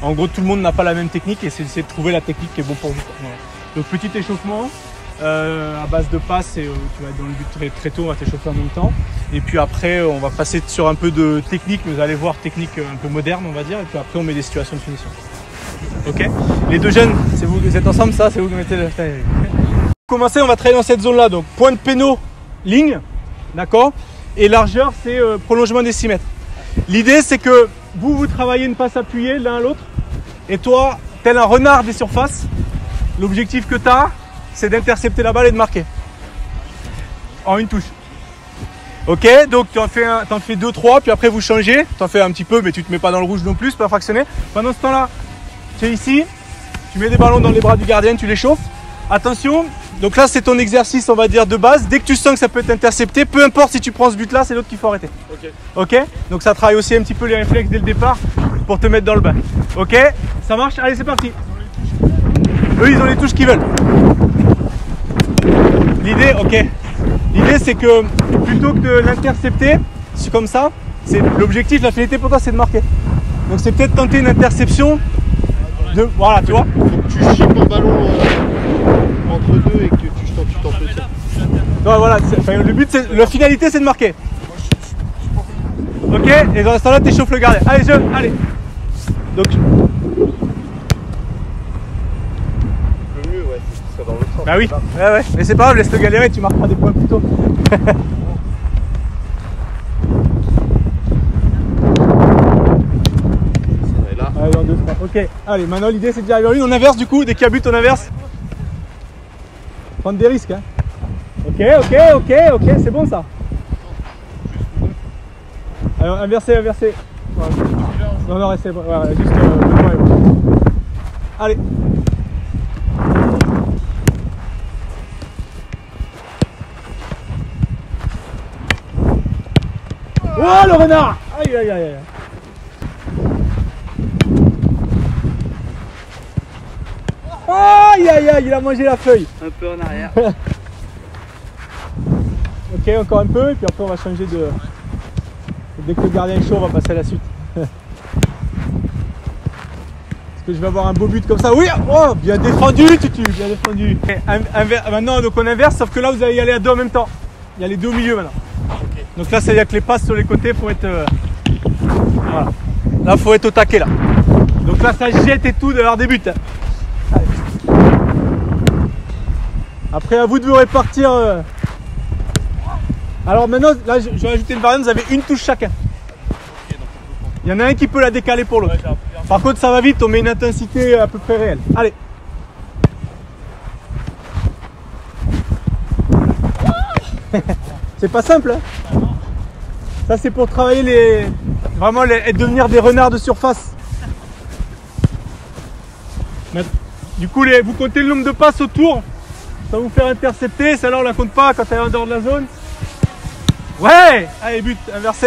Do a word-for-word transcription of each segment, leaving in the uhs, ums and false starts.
En gros, tout le monde n'a pas la même technique et c'est d'essayer de trouver la technique qui est bon pour vous. Voilà. Donc petit échauffement euh, à base de passes et euh, tu vas être dans le but très, très tôt, on va t'échauffer en même temps. Et puis après, on va passer sur un peu de technique, vous allez voir technique un peu moderne, on va dire. Et puis après, on met des situations de finition. Ok. Les deux jeunes, c'est vous, vous êtes ensemble, ça, c'est vous qui mettez le. Pour commencer, on va travailler dans cette zone-là. Donc point de péno, ligne, d'accord. Et largeur, c'est euh, prolongement des six mètres. L'idée, c'est que vous, vous travaillez une passe appuyée l'un à l'autre. Et toi, tel un renard des surfaces, l'objectif que tu as, c'est d'intercepter la balle et de marquer. En une touche. Ok, donc tu en fais, un, t'en fais deux, trois, puis après vous changez. Tu en fais un petit peu, mais tu ne te mets pas dans le rouge non plus, c'est pas fractionné. Pendant ce temps-là, tu es ici, tu mets des ballons dans les bras du gardien, tu les chauffes. Attention, donc là c'est ton exercice, on va dire, de base. Dès que tu sens que ça peut être intercepté, peu importe si tu prends ce but-là, c'est l'autre qu'il faut arrêter. Ok. Ok, donc ça travaille aussi un petit peu les réflexes dès le départ pour te mettre dans le bain. Ok, ça marche? Allez, c'est parti. Eux, ils ont les touches qu'ils veulent. L'idée, ok. L'idée, c'est que plutôt que de l'intercepter, c'est comme ça, c'est l'objectif, la finalité pour toi, c'est de marquer. Donc c'est peut-être tenter une interception de, voilà, tu vois. Tu chies ton ballon euh, entre deux et que tu t'en fais ça. Non, voilà, enfin, le but, c'est, la finalité, c'est de marquer. Ok, et dans ce temps-là, tu échauffes le gardien. Allez, je, allez. Donc. Le mieux, ouais, c'est que ce soit dans l'autre sens. Bah oui, ouais, ouais. Mais c'est pas grave, laisse-le galérer, tu marqueras des points plus tôt. Allez, dans deux, trois. Ok, allez, maintenant l'idée c'est de dire à une, on inverse du coup, dès qu'il y a but, on inverse. Prendre des risques, hein. Ok, ok, ok, ok, c'est bon ça. Alors, inverser, inverser. Ouais. Non, non, restez, ouais, ouais, juste euh, Benoît et moi. Allez. Oh le renard! Aïe aïe aïe aïe. Aïe aïe aïe, il a mangé la feuille. Un peu en arrière. Ok, encore un peu, et puis après on va changer de... Dès que le gardien est chaud, on va passer à la suite. Est-ce que je vais avoir un beau but comme ça? Oui. Oh, bien défendu, Tutu, bien défendu. Maintenant, donc on inverse, sauf que là, vous allez y aller à deux en même temps. Il y a les deux au milieu maintenant. Okay. Donc là, c'est-à-dire que les passes sur les côtés, faut être... Euh... Voilà. Là, faut être au taquet, là. Donc là, ça jette et tout de leur début. Allez. Après, à vous de vous répartir... Euh... Alors maintenant, là, je vais ajouter une variante, vous avez une touche chacun. Il y en a un qui peut la décaler pour l'autre. Par contre, ça va vite, on met une intensité à peu près réelle. Allez. C'est pas simple, hein. Ça, c'est pour travailler les... Vraiment, les... et devenir des renards de surface. Du coup, les... vous comptez le nombre de passes autour. Ça va vous faire intercepter. Celle-là, on la compte pas quand elle est en dehors de la zone. Ouais. Allez, but inversé.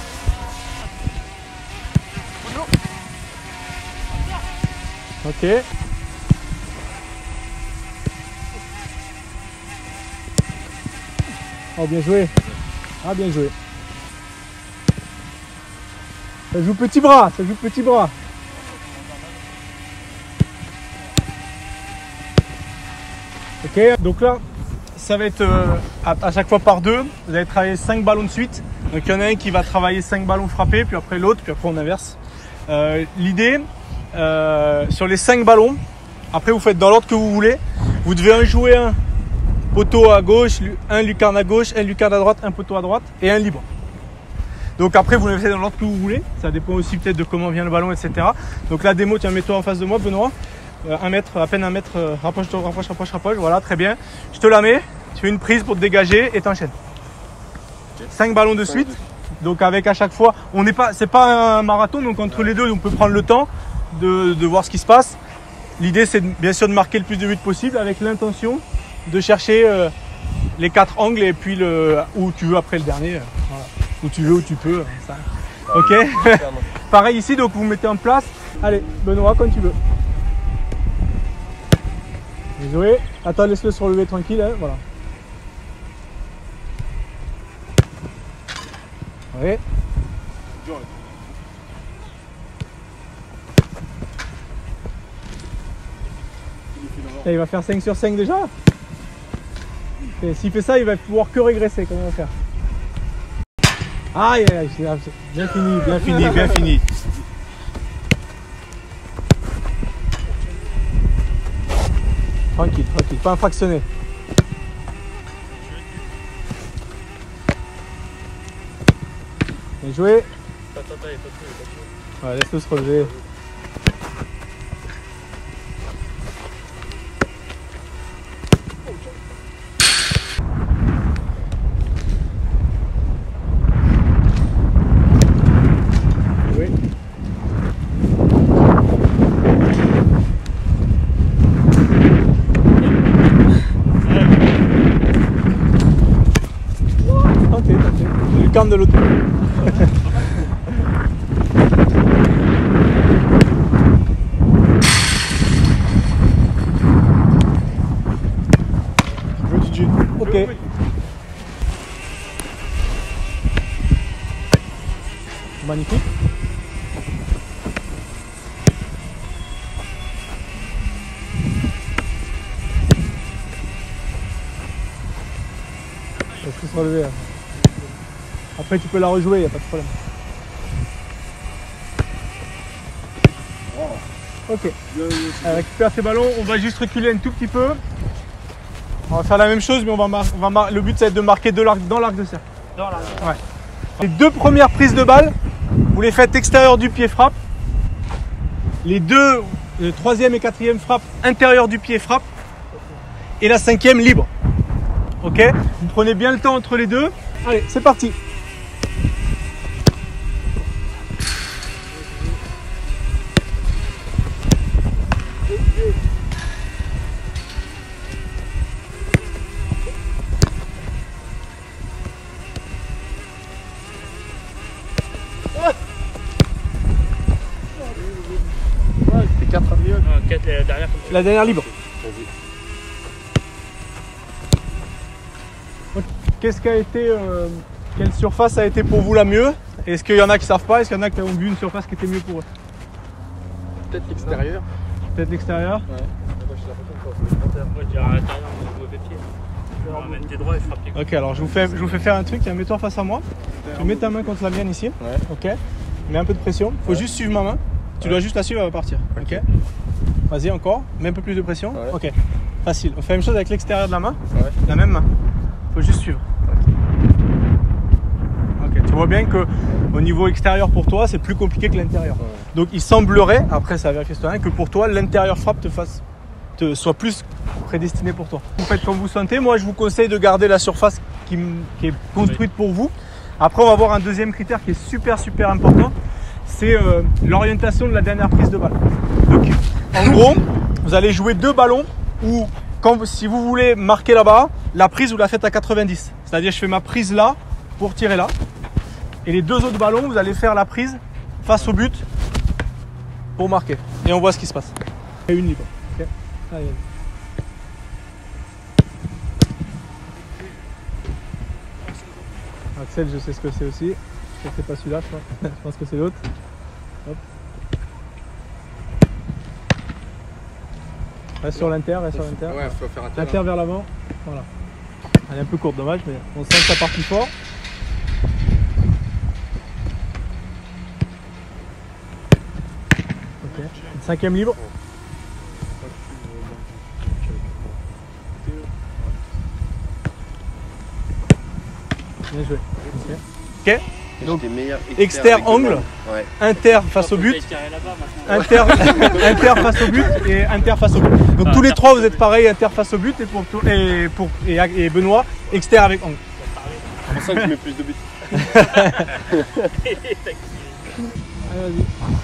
Ok. Oh, bien joué. Ah, bien joué. Ça joue petit bras, ça joue petit bras. Ok, donc là, ça va être euh, à, à chaque fois par deux. Vous allez travailler cinq ballons de suite. Donc il y en a un qui va travailler cinq ballons frappés, puis après l'autre, puis après on inverse. Euh, L'idée, euh, sur les cinq ballons, après vous faites dans l'ordre que vous voulez. Vous devez en jouer un poteau à gauche, un lucarne à gauche, un lucarne à droite, un poteau à droite et un libre. Donc après vous le faites dans l'ordre que vous voulez. Ça dépend aussi peut-être de comment vient le ballon, et cetera. Donc la démo, tiens, mets-toi en face de moi, Benoît. Euh, un mètre, à peine un mètre, euh, rapproche, rapproche, rapproche, rapproche. Voilà, très bien. Je te la mets. Tu fais une prise pour te dégager et t'enchaînes. cinq ballons de suite. Donc avec à chaque fois, on n'est pas, c'est pas un marathon, donc entre les deux, on peut prendre le temps de, de voir ce qui se passe. L'idée, c'est bien sûr de marquer le plus de buts possible avec l'intention de chercher euh, les quatre angles et puis le où tu veux après le dernier. Euh, voilà. Où tu veux, où tu peux. Ça. Ok. Pareil ici, donc vous mettez en place. Allez, Benoît, quand tu veux. Désolé. Attends, laisse-le se relever tranquille. Hein, voilà. Oui. Là, il va faire cinq sur cinq déjà. Et s'il fait ça, il va pouvoir que régresser. Comment on va faire? Aïe, aïe, aïe, bien fini, bien fini, bien fini. Tranquille, tranquille, pas infractionné. Bien joué. Ouais, laisse-le se relever. Oui. Tentez, tentez. C'est le calme de l'auto. Ok. Magnifique. Laisse-le se relever. Après tu peux la rejouer, il n'y a pas de problème. Ok. Elle récupère ses ballons, on va juste reculer un tout petit peu. On va faire la même chose, mais on va, mar on va le but c'est de marquer de l'arc dans l'arc de cercle. Dans l'arc. Ouais. Les deux premières prises de balle, vous les faites extérieur du pied frappe. Les deux, le troisième et quatrième frappe intérieur du pied frappe. Et la cinquième libre. Ok. Vous prenez bien le temps entre les deux. Allez, c'est parti. La dernière, la dernière libre. Qu'est-ce qui a été, euh, quelle surface a été pour vous la mieux? Est-ce qu'il y en a qui savent pas? Est-ce qu'il y en a qui ont vu une surface qui était mieux pour eux? Peut-être l'extérieur. Peut-être l'extérieur. Ouais. Moi je dirais à l'intérieur, on mauvais pied. On va mettre tes droits et frapper. Ok, alors je vous fais, je vous fais faire un truc. Mets-toi face à moi. Tu mets ta main contre la mienne ici. Ouais. Ok. Mets un peu de pression. Faut Ouais. juste suivre ma main. Tu Ouais. dois juste la suivre, elle va partir. Ok. Vas-y encore. Mets un peu plus de pression. Ouais. Ok. Facile. On fait la même chose avec l'extérieur de la main. Ouais. La même main. Faut juste suivre. Ok. Tu vois bien que au niveau extérieur pour toi, c'est plus compliqué que l'intérieur. Ouais. Donc il semblerait, après ça va vérifier sur un, que pour toi l'intérieur frappe te fasse, te soit plus prédestiné pour toi. Vous faites comme vous sentez. Moi, je vous conseille de garder la surface qui, qui est construite pour vous. Après, on va voir un deuxième critère qui est super super important. C'est euh, l'orientation de la dernière prise de balle. Donc, en gros, vous allez jouer deux ballons où, quand, si vous voulez marquer là-bas, la prise vous la faites à quatre-vingt-dix. C'est-à-dire, je fais ma prise là pour tirer là. Et les deux autres ballons, vous allez faire la prise face au but pour marquer. Et on voit ce qui se passe. Et une libre. Okay. Allez, allez. Axel, je sais ce que c'est aussi. Je sais que c'est pas celui-là, je crois. Je pense que c'est l'autre. Hop. Reste sur l'inter, reste sur l'inter. Ouais, faut faire inter. L'inter vers l'avant. Voilà. Elle est un peu courte, dommage, mais on sent que ça part plus fort. Ok. Une cinquième libre. Bien joué. Ok. Ok. Donc, externe angle, ouais. inter face au but, inter, inter face au but et inter face au but. Donc ah, tous les trois vous êtes pareil, inter face au but et pour et pour et, et Benoît externe avec angle. C'est pour ça que tu mets plus de buts. Allez, vas-y.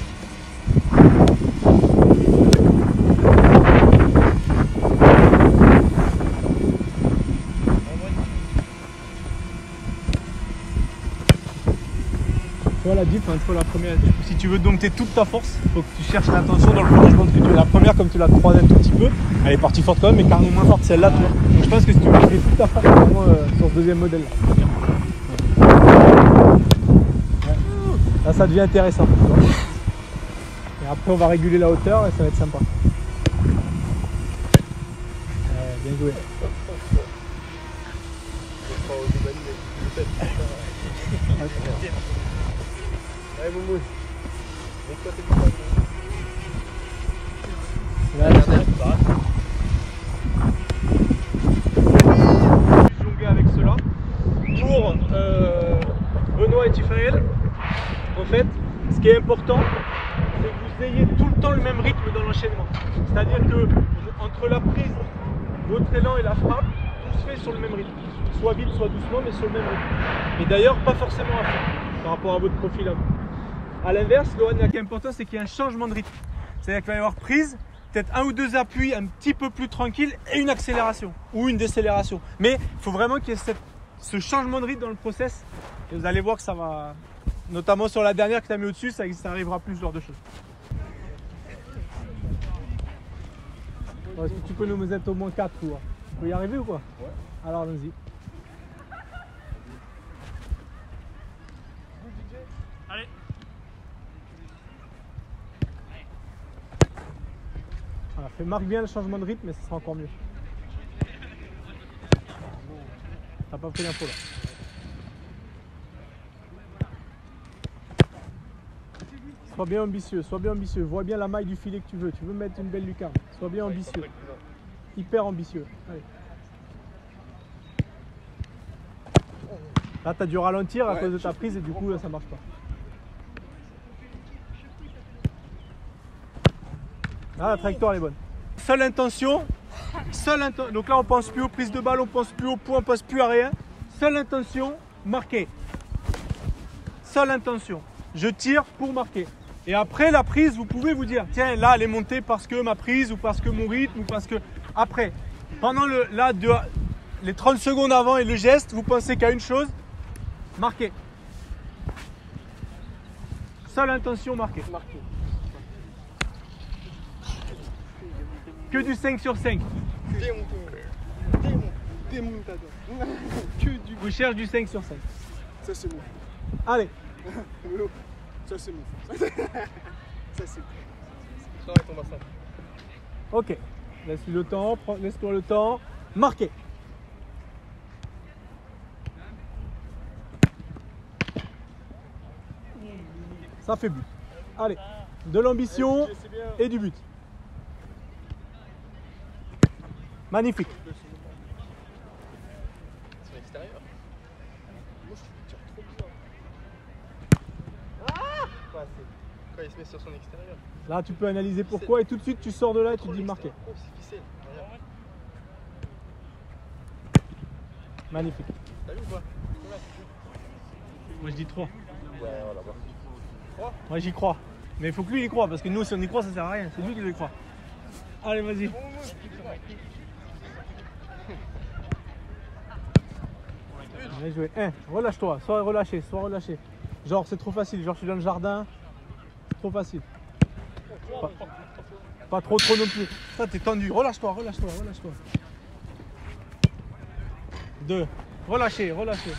Tu vois la diff entre la première, si tu veux dompter toute ta force, il faut que tu cherches l'attention dans le plan. Je pense que tu es la première, comme tu l'as croisée un tout petit peu, elle est partie forte quand même, mais carrément moins forte celle-là, tu vois. Donc je pense que si tu veux mettre toute ta force, vraiment euh, sur ce deuxième modèle là. Ouais. Là ça devient intéressant. Et après on va réguler la hauteur et ça va être sympa. joué. Allez, Moumou. Mets-toi tes bouteilles. Jongler avec cela. Pour euh, Benoît et Tifael, en fait, ce qui est important, c'est que vous ayez tout le temps le même rythme dans l'enchaînement. C'est-à-dire que entre la prise, votre élan et la frappe, tout se fait sur le même rythme. Soit vite, soit doucement, mais sur le même rythme. Et d'ailleurs, pas forcément à fond, par rapport à votre profil à vous. A l'inverse, Lohan, ce qui est important, c'est qu'il y a un changement de rythme. C'est-à-dire qu'il va y avoir prise, peut-être un ou deux appuis un petit peu plus tranquille et une accélération ou une décélération. Mais il faut vraiment qu'il y ait cette, ce changement de rythme dans le process. Et vous allez voir que ça va, notamment sur la dernière que tu as mis au-dessus, ça, ça arrivera plus ce genre de choses. Est-ce que tu peux nous mettre au moins quatre tours? Tu peux y arriver ou quoi? Ouais. Alors allons-y. Allez. Voilà, fais, marque bien le changement de rythme, mais ce sera encore mieux. T'as pas pris l'info là. Sois bien ambitieux, sois bien ambitieux. Vois bien la maille du filet que tu veux. Tu veux mettre une belle lucarne. Sois bien ambitieux. Hyper ambitieux. Allez. Là, tu as dû ralentir à cause de ta prise et du coup, là, ça marche pas. Ah, la trajectoire elle est bonne. Seule intention, seule intention. Donc là, on pense plus aux prises de balle, on pense plus au point, on pense plus à rien. Seule intention, marquer. Seule intention. Je tire pour marquer. Et après la prise, vous pouvez vous dire, tiens, là, elle est montée parce que ma prise ou parce que mon rythme ou parce que... Après, pendant le, là, de, les trente secondes avant et le geste, vous pensez qu'à une chose, marquer. Seule intention, marquer. Marqué. Que du cinq sur cinq. Démonté. Démonté. Démontador. Que du... Vous cherchez du cinq sur cinq. Ça c'est bon. Allez. Ça c'est bon. Ça c'est bon. Travaille ton bassin. Ok. Laisse-lui le temps, laisse-toi le temps. Marquez. Ça fait but. Allez. De l'ambition et du but. Magnifique. C'est l'extérieur. Moi je tire trop bizarre. Ah pas assez. Quand il se met sur son extérieur. Là tu peux analyser pourquoi et tout de suite tu sors de là et tu te dis marquer. Oh, c'est ficelle. Regarde. Magnifique. T'as vu ou pas? Moi je dis trois. Ouais, voilà. trois. Moi j'y crois. Mais il faut que lui y croit parce que nous si on y croit ça sert à rien. C'est lui qui doit y croire. Allez vas-y. Bien joué. un. Relâche-toi. Sois relâché. Sois relâché. Genre c'est trop facile. Genre je suis dans le jardin. C'est trop facile. Pas, pas trop trop non plus. Ça t'es tendu. Relâche-toi. Relâche-toi. Relâche-toi. deux. Relâchez. Relâchez.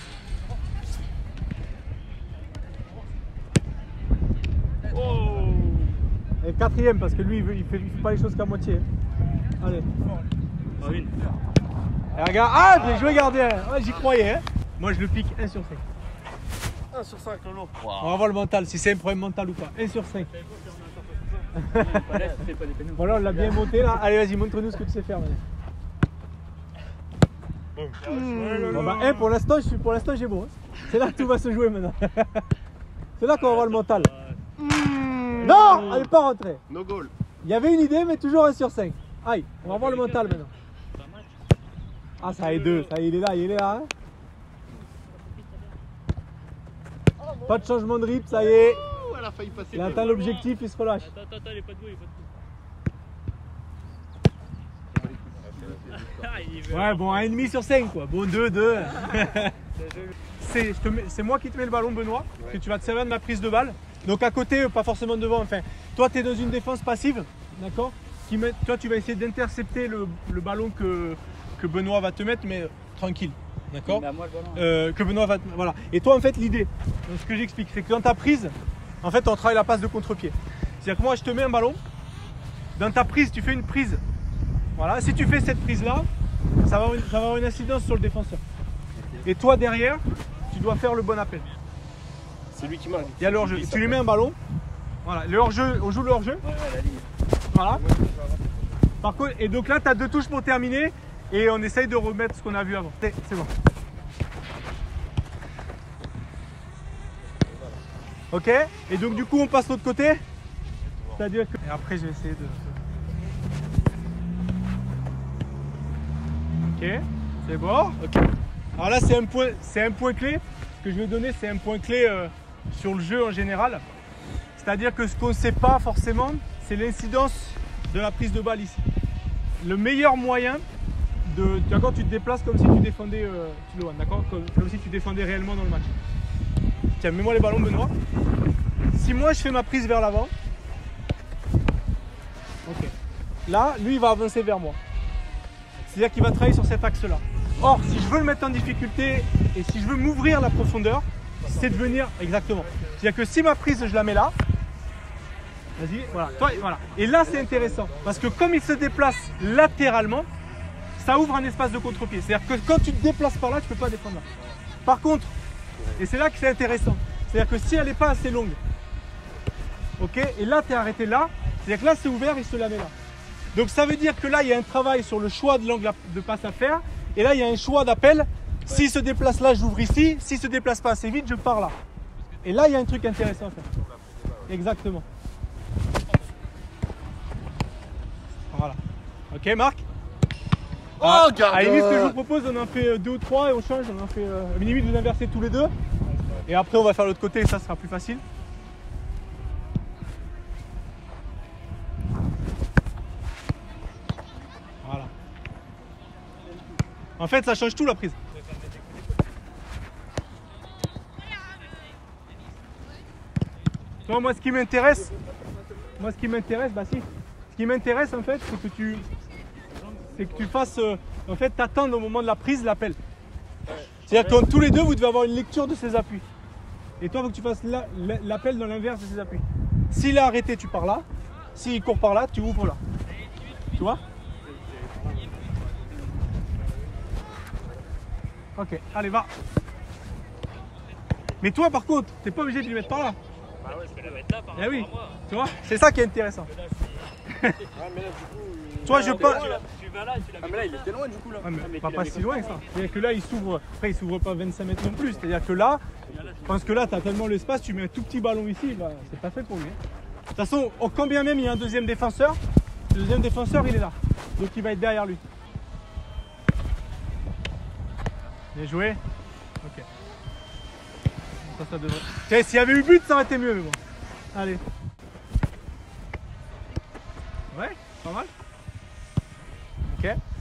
Oh. Et quatrième parce que lui il, veut, il, fait, il fait pas les choses qu'à moitié. Allez. Ah, une. Et regarde. Ah bien joué gardien. Ouais, j'y croyais. Hein. Moi je le pique un sur cinq. un sur cinq, Lolo. Wow. On va voir le mental, si c'est un problème mental ou pas. un sur cinq. Bon là on l'a bien monté là. Allez vas-y montre-nous ce que tu sais faire. Mmh. Bon bah un pour l'instant je suis pour l'instant j'ai bon. Hein. C'est là que tout va se jouer maintenant. C'est là qu'on va voir le mental. Mmh. Non, elle n'est pas rentrée. No goal. Il y avait une idée mais toujours un sur cinq. Aïe, on va voir le mental maintenant. Ah ça est deux, ça y est, il est là, il est là. Hein. Pas de changement de rythme, ça y est. Oh, elle a failli passer. Il a atteint l'objectif, il se relâche. Attends, attends, attends, il est pas debout, il est pas debout. Ouais, bon, un virgule cinq sur cinq quoi. Bon, deux, deux. C'est moi qui te mets le ballon, Benoît, parce que tu vas te servir de ma prise de balle. Donc à côté, pas forcément devant. Enfin, toi, tu es dans une défense passive, d'accord? Toi, tu vas essayer d'intercepter le, le ballon que, que Benoît va te mettre, mais euh, tranquille. D'accord euh, Que Benoît va te... Voilà. Et toi, en fait, l'idée, ce que j'explique, c'est que dans ta prise, en fait, on travaille la passe de contre-pied. C'est-à-dire que moi, je te mets un ballon. Dans ta prise, tu fais une prise. Voilà. Si tu fais cette prise-là, ça va, avoir une, ça va avoir une incidence sur le défenseur. Et toi derrière, tu dois faire le bon appel. C'est lui qui marque. Il y a le hors-jeu. Tu lui mets un ballon. Voilà, le hors-jeu, on joue le hors-jeu. Ouais, ouais, la ligne. Voilà. Par contre, et donc là, tu as deux touches pour terminer et on essaye de remettre ce qu'on a vu avant. C'est bon. Ok. Et donc du coup, on passe de l'autre côté. C'est-à-dire que... Et après, je vais essayer de... Ok. C'est bon. Ok. Alors là, c'est un point, c'est un point clé. Ce que je vais donner, c'est un point clé euh, sur le jeu en général. C'est-à-dire que ce qu'on ne sait pas forcément, c'est l'incidence de la prise de balle ici. Le meilleur moyen de... D'accord, tu te déplaces comme si tu défendais euh, Tloan, d'accord, comme, comme si tu défendais réellement dans le match. Tiens, mets-moi les ballons, Benoît. Si moi je fais ma prise vers l'avant, ok. Là, lui, il va avancer vers moi. C'est-à-dire qu'il va travailler sur cet axe-là. Or, si je veux le mettre en difficulté et si je veux m'ouvrir la profondeur, c'est de venir exactement. C'est-à-dire que si ma prise, je la mets là, vas-y, voilà, toi, voilà. Et là, c'est intéressant parce que comme il se déplace latéralement, ça ouvre un espace de contre-pied. C'est-à-dire que quand tu te déplaces par là, tu ne peux pas défendre là. Par contre, et c'est là que c'est intéressant, c'est-à-dire que si elle n'est pas assez longue, ok, et là, tu es arrêté là, c'est-à-dire que là, c'est ouvert, il se la met là. Donc ça veut dire que là, il y a un travail sur le choix de l'angle de passe à faire. Et là, il y a un choix d'appel. S'il se déplace là, j'ouvre ici. S'il se déplace pas assez vite, je pars là. Et là, il y a un truc intéressant à faire. Exactement. Voilà. Ok, Marc. Oh, à, garde. à la limite, ce que je vous propose, on en fait deux ou trois et on change. On en fait euh, limite, vous inversez tous les deux. Et après, on va faire l'autre côté et ça sera plus facile. Voilà. En fait, ça change tout la prise. Non, moi, ce qui m'intéresse, moi, ce qui m'intéresse, bah si, ce qui m'intéresse en fait, c'est que tu, c'est que tu fasses, euh, en fait, t'attendre au moment de la prise l'appel. C'est-à-dire que tous les deux, vous devez avoir une lecture de ses appuis. Et toi, il faut que tu fasses l'appel dans l'inverse de ses appuis. S'il est arrêté, tu pars là. S'il court par là, tu ouvres là. Tu vois? Ok, allez, va. Mais toi, par contre, t'es pas obligé de lui mettre par là. Bah ouais, je vais la mettre là par Eh rapport oui, à moi. tu vois, c'est ça qui est intéressant. Mais là, je suis- Ouais, mais là, du coup. il- Toi, je Ah, pas- Tu la- tu vas là et tu la Ah, mets mais là, comme il ça. était loin, du coup, là. Ouais, mais Ah, mais pas, tu pas l'as si mis loin comme que ça. ça. C'est-à-dire que là, il s'ouvre. Après, il s'ouvre pas vingt-cinq mètres non plus. C'est-à-dire que là, je pense que là, tu as tellement l'espace, tu mets un tout petit ballon ici, bah, c'est pas fait pour lui. hein. De toute façon, oh, quand bien même il y a un deuxième défenseur, le deuxième défenseur, il est là. Donc, il va être derrière lui. Bien joué. Ok. Ça, ça devrait. Tiens, s'il y avait eu but, ça aurait été mieux, mais bon. Allez. Ouais, pas mal. Ok.